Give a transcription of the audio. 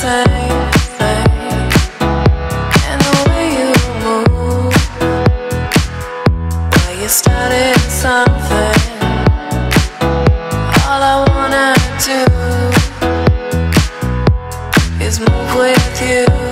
same thing, and the way you move, well, you started something. All I wanna do is move with you.